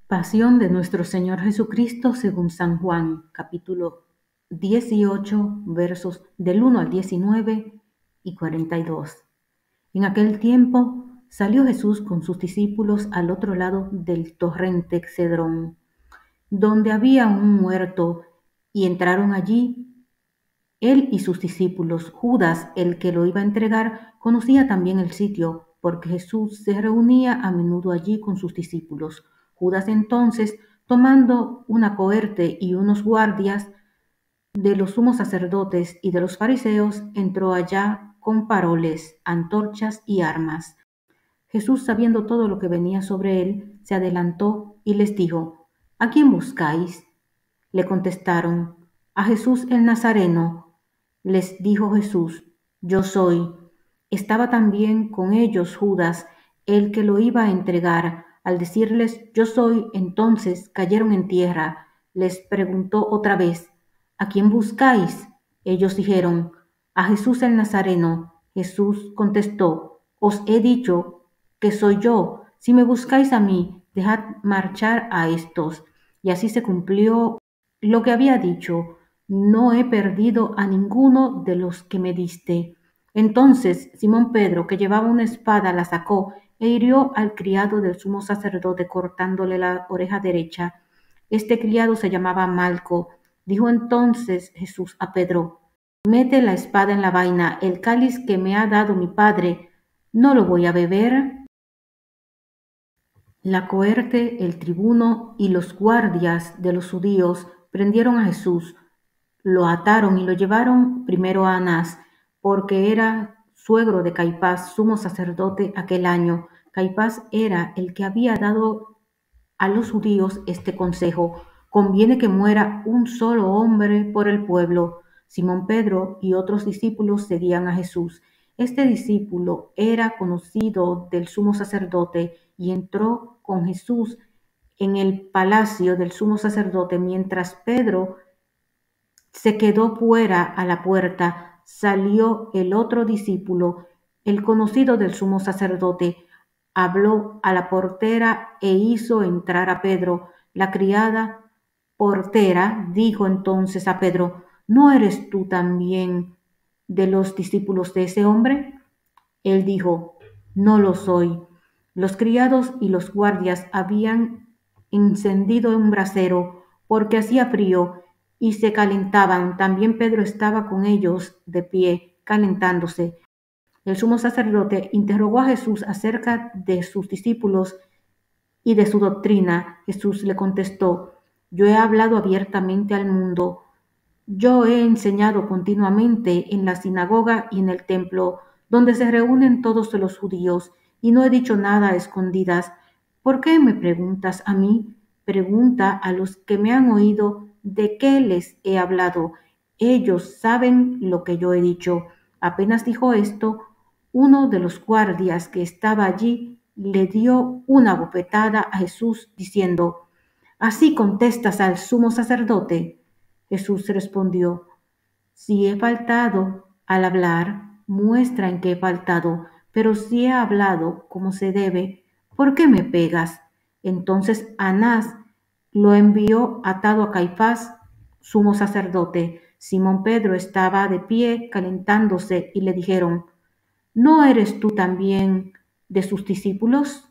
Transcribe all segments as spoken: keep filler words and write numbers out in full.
Pasión de nuestro Señor Jesucristo según San Juan, capítulo dieciocho, versos del uno al diecinueve y cuarenta y dos. En aquel tiempo salió Jesús con sus discípulos al otro lado del torrente Cedrón, donde había un huerto, y entraron allí él y sus discípulos. Judas, el que lo iba a entregar, conocía también el sitio, porque Jesús se reunía a menudo allí con sus discípulos. Judas entonces, tomando una cohorte y unos guardias de los sumos sacerdotes y de los fariseos, entró allá con paroles, antorchas y armas. Jesús, sabiendo todo lo que venía sobre él, se adelantó y les dijo: ¿A quién buscáis? Le contestaron: a Jesús el Nazareno. Les dijo Jesús: Yo soy. Estaba también con ellos Judas, el que lo iba a entregar. Al decirles: Yo soy, entonces cayeron en tierra. Les preguntó otra vez: ¿A quién buscáis? Ellos dijeron: a Jesús el Nazareno. Jesús contestó: Os he dicho que soy yo. Si me buscáis a mí, dejad marchar a estos. Y así se cumplió lo que había dicho: no he perdido a ninguno de los que me diste. Entonces Simón Pedro, que llevaba una espada, la sacó e hirió al criado del sumo sacerdote, cortándole la oreja derecha. Este criado se llamaba Malco. Dijo entonces Jesús a Pedro: mete la espada en la vaina. El cáliz que me ha dado mi Padre, ¿no lo voy a beber? La cohorte, el tribuno y los guardias de los judíos prendieron a Jesús, lo ataron y lo llevaron primero a Anás, porque era suegro de Caifás, sumo sacerdote aquel año. Caifás era el que había dado a los judíos este consejo: conviene que muera un solo hombre por el pueblo. Simón Pedro y otros discípulos seguían a Jesús. Este discípulo era conocido del sumo sacerdote y entró con Jesús en el palacio del sumo sacerdote. Mientras Pedro se quedó fuera a la puerta, salió el otro discípulo, el conocido del sumo sacerdote, habló a la portera e hizo entrar a Pedro. La criada portera dijo entonces a Pedro: ¿no eres tú también de los discípulos de ese hombre? Él dijo: no lo soy. Los criados y los guardias habían encendido un brasero, porque hacía frío, y se calentaban. También Pedro estaba con ellos de pie, calentándose. El sumo sacerdote interrogó a Jesús acerca de sus discípulos y de su doctrina. Jesús le contestó: yo he hablado abiertamente al mundo. Yo he enseñado continuamente en la sinagoga y en el templo, donde se reúnen todos los judíos, y no he dicho nada a escondidas. ¿Por qué me preguntas a mí? Pregunta a los que me han oído de qué les he hablado. Ellos saben lo que yo he dicho. Apenas dijo esto, uno de los guardias que estaba allí le dio una bofetada a Jesús, diciendo: ¿así contestas al sumo sacerdote? Jesús respondió: si he faltado al hablar, muestra en qué he faltado, pero si he hablado como se debe, ¿por qué me pegas? Entonces Anás lo envió atado a Caifás, sumo sacerdote. Simón Pedro estaba de pie calentándose y le dijeron: ¿no eres tú también de sus discípulos?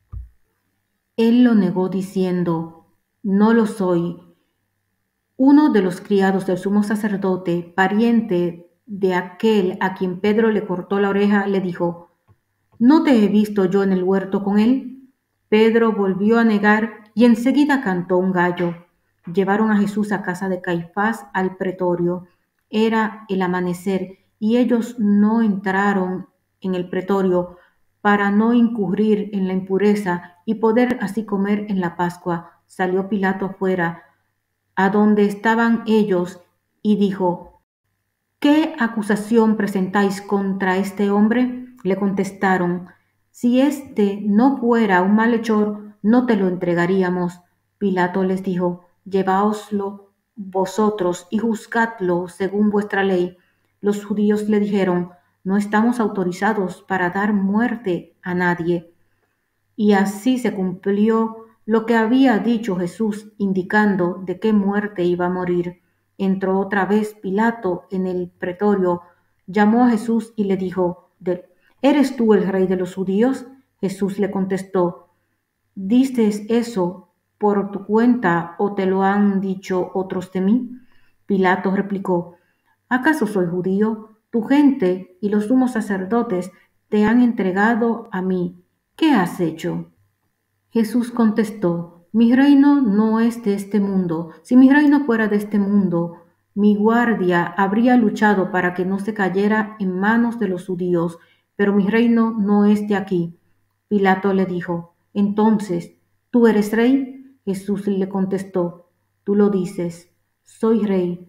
Él lo negó diciendo: no lo soy. Uno de los criados del sumo sacerdote, pariente de aquel a quien Pedro le cortó la oreja, le dijo: ¿no te he visto yo en el huerto con él? Pedro volvió a negar y enseguida cantó un gallo. Llevaron a Jesús a casa de Caifás al pretorio. Era el amanecer y ellos no entraron en el pretorio para no incurrir en la impureza y poder así comer en la Pascua. Salió Pilato afuera, a donde estaban ellos, y dijo: ¿qué acusación presentáis contra este hombre? Le contestaron: si éste no fuera un malhechor, no te lo entregaríamos. Pilato les dijo: lleváoslo vosotros y juzgadlo según vuestra ley. Los judíos le dijeron: no estamos autorizados para dar muerte a nadie. Y así se cumplió lo que había dicho Jesús, indicando de qué muerte iba a morir. Entró otra vez Pilato en el pretorio, llamó a Jesús y le dijo, ¿eres tú el rey de los judíos? Jesús le contestó, ¿dices eso por tu cuenta o te lo han dicho otros de mí? Pilato replicó, ¿acaso soy judío? Tu gente y los sumos sacerdotes te han entregado a mí. ¿Qué has hecho? Jesús contestó, mi reino no es de este mundo. Si mi reino fuera de este mundo, mi guardia habría luchado para que no se cayera en manos de los judíos, pero mi reino no es de aquí. Pilato le dijo, entonces, ¿tú eres rey? Jesús le contestó, tú lo dices, soy rey.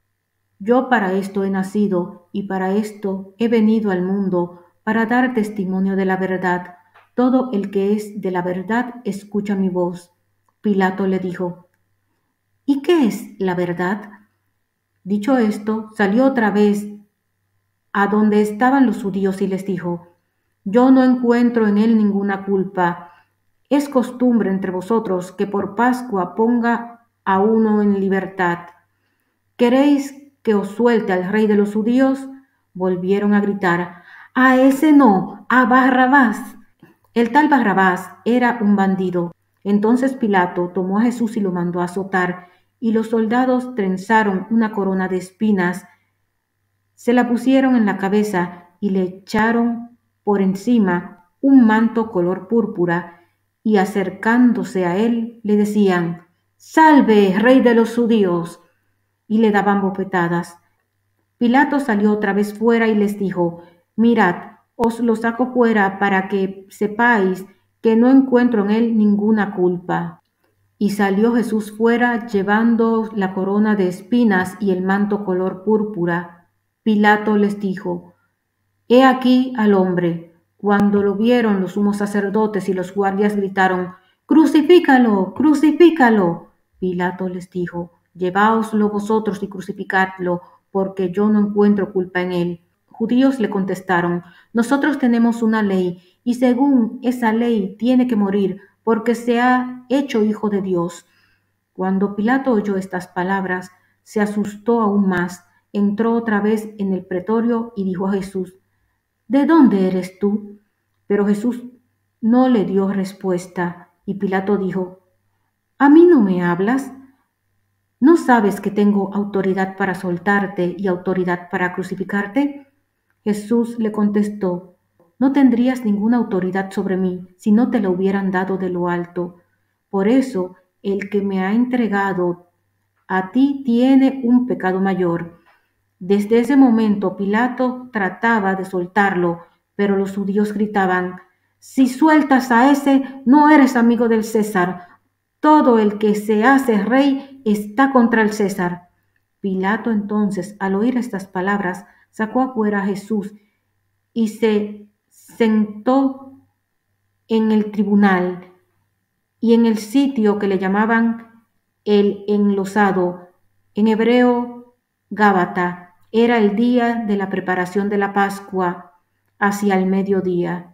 Yo para esto he nacido y para esto he venido al mundo, para dar testimonio de la verdad. Todo el que es de la verdad escucha mi voz. Pilato le dijo, ¿y qué es la verdad? Dicho esto, salió otra vez a donde estaban los judíos y les dijo, yo no encuentro en él ninguna culpa. Es costumbre entre vosotros que por Pascua ponga a uno en libertad. ¿Queréis que os suelte al rey de los judíos? Volvieron a gritar, a ese no, a Barrabás. El tal Barrabás era un bandido. Entonces Pilato tomó a Jesús y lo mandó a azotar, y los soldados trenzaron una corona de espinas, se la pusieron en la cabeza y le echaron por encima un manto color púrpura, y acercándose a él le decían, ¡Salve, rey de los judíos! Y le daban bofetadas. Pilato salió otra vez fuera y les dijo, mirad, os lo saco fuera para que sepáis que no encuentro en él ninguna culpa. Y salió Jesús fuera llevando la corona de espinas y el manto color púrpura. Pilato les dijo, he aquí al hombre. Cuando lo vieron los sumos sacerdotes y los guardias gritaron, crucifícalo, crucifícalo. Pilato les dijo, lleváoslo vosotros y crucificadlo, porque yo no encuentro culpa en él. Judíos le contestaron, nosotros tenemos una ley, y según esa ley tiene que morir, porque se ha hecho hijo de Dios. Cuando Pilato oyó estas palabras, se asustó aún más, entró otra vez en el pretorio y dijo a Jesús, ¿de dónde eres tú? Pero Jesús no le dio respuesta, y Pilato dijo, ¿a mí no me hablas? ¿No sabes que tengo autoridad para soltarte y autoridad para crucificarte? Jesús le contestó, no tendrías ninguna autoridad sobre mí si no te la hubieran dado de lo alto. Por eso, el que me ha entregado a ti tiene un pecado mayor. Desde ese momento Pilato trataba de soltarlo, pero los judíos gritaban, si sueltas a ese, no eres amigo del César. Todo el que se hace rey está contra el César. Pilato entonces, al oír estas palabras, sacó afuera a Jesús y se sentó en el tribunal y en el sitio que le llamaban el enlosado, en hebreo Gábata. Era el día de la preparación de la Pascua, hacia el mediodía.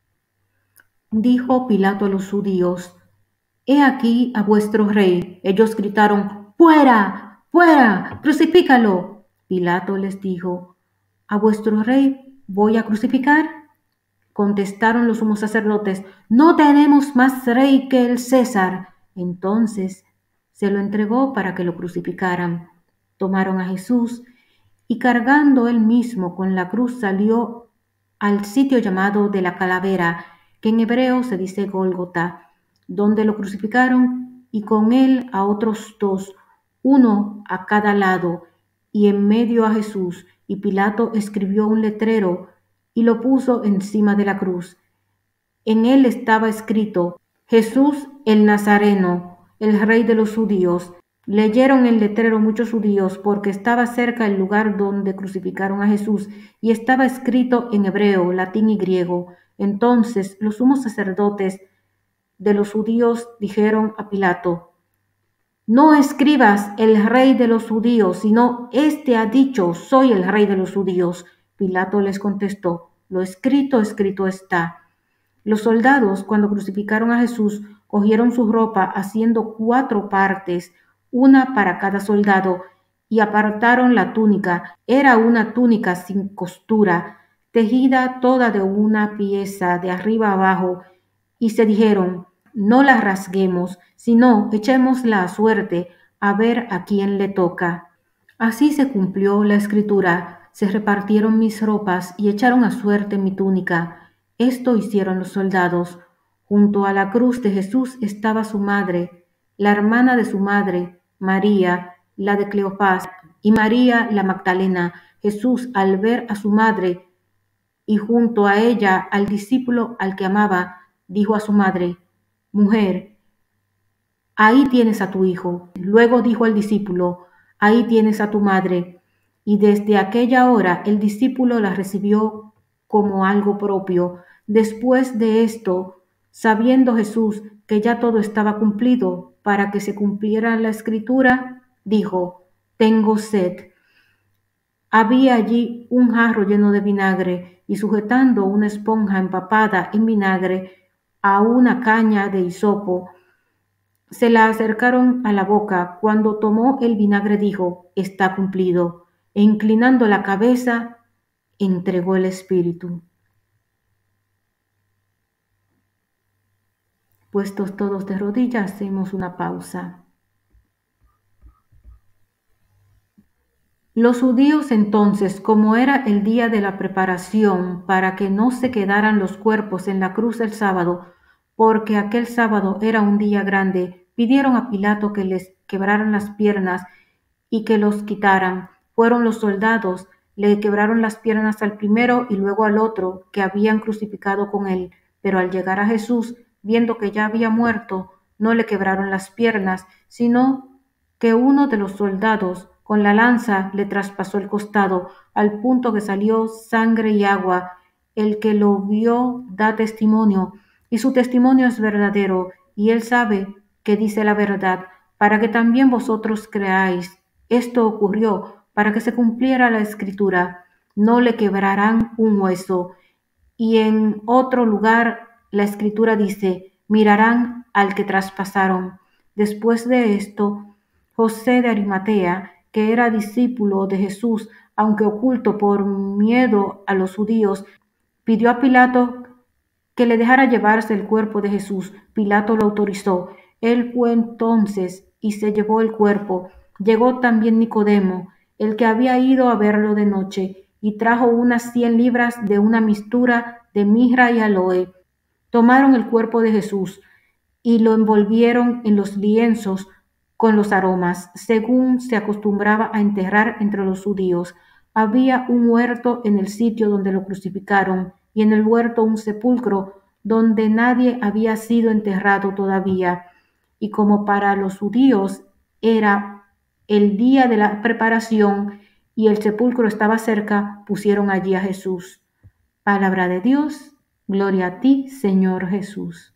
Dijo Pilato a los judíos, he aquí a vuestro rey. Ellos gritaron, ¡fuera! ¡Fuera! ¡Crucifícalo! Pilato les dijo, ¿a vuestro rey voy a crucificar? Contestaron los sumos sacerdotes, no tenemos más rey que el César. Entonces se lo entregó para que lo crucificaran. Tomaron a Jesús y cargando él mismo con la cruz salió al sitio llamado de la calavera, que en hebreo se dice Gólgota, donde lo crucificaron y con él a otros dos, uno a cada lado, y en medio a Jesús. Y Pilato escribió un letrero y lo puso encima de la cruz. En él estaba escrito, Jesús el Nazareno, el rey de los judíos. Leyeron el letrero muchos judíos porque estaba cerca el lugar donde crucificaron a Jesús y estaba escrito en hebreo, latín y griego. Entonces los sumos sacerdotes de los judíos dijeron a Pilato, no escribas el rey de los judíos, sino este ha dicho, soy el rey de los judíos. Pilato les contestó, lo escrito, escrito está. Los soldados, cuando crucificaron a Jesús, cogieron su ropa haciendo cuatro partes, una para cada soldado, y apartaron la túnica. Era una túnica sin costura, tejida toda de una pieza de arriba abajo, y se dijeron, no la rasguemos, sino echémosla a suerte, a ver a quién le toca. Así se cumplió la escritura, se repartieron mis ropas y echaron a suerte mi túnica. Esto hicieron los soldados. Junto a la cruz de Jesús estaba su madre, la hermana de su madre, María, la de Cleofás, y María la Magdalena. Jesús, al ver a su madre y junto a ella al discípulo al que amaba, dijo a su madre, Mujer, ahí tienes a tu hijo. Luego dijo al discípulo, ahí tienes a tu madre. Y desde aquella hora el discípulo la recibió como algo propio. Después de esto, sabiendo Jesús que ya todo estaba cumplido para que se cumpliera la escritura, dijo, tengo sed. Había allí un jarro lleno de vinagre y sujetando una esponja empapada en vinagre a una caña de hisopo, se la acercaron a la boca. Cuando tomó el vinagre dijo, está cumplido, e inclinando la cabeza, entregó el espíritu. Puestos todos de rodillas, hacemos una pausa. Los judíos entonces, como era el día de la preparación, para que no se quedaran los cuerpos en la cruz el sábado, porque aquel sábado era un día grande, pidieron a Pilato que les quebraran las piernas y que los quitaran. Fueron los soldados, le quebraron las piernas al primero y luego al otro que habían crucificado con él. Pero al llegar a Jesús, viendo que ya había muerto, no le quebraron las piernas, sino que uno de los soldados con la lanza le traspasó el costado, al punto que salió sangre y agua. El que lo vio da testimonio, y su testimonio es verdadero, y él sabe que dice la verdad, para que también vosotros creáis. Esto ocurrió para que se cumpliera la escritura, no le quebrarán un hueso. Y en otro lugar la escritura dice, mirarán al que traspasaron. Después de esto, José de Arimatea, que era discípulo de Jesús, aunque oculto por miedo a los judíos, pidió a Pilato que le dejara llevarse el cuerpo de Jesús. Pilato lo autorizó. Él fue entonces y se llevó el cuerpo. Llegó también Nicodemo, el que había ido a verlo de noche, y trajo unas cien libras de una mistura de mirra y aloe. Tomaron el cuerpo de Jesús y lo envolvieron en los lienzos con los aromas, según se acostumbraba a enterrar entre los judíos. Había un huerto en el sitio donde lo crucificaron, y en el huerto un sepulcro donde nadie había sido enterrado todavía. Y como para los judíos era el día de la preparación y el sepulcro estaba cerca, pusieron allí a Jesús. Palabra de Dios, gloria a ti, Señor Jesús.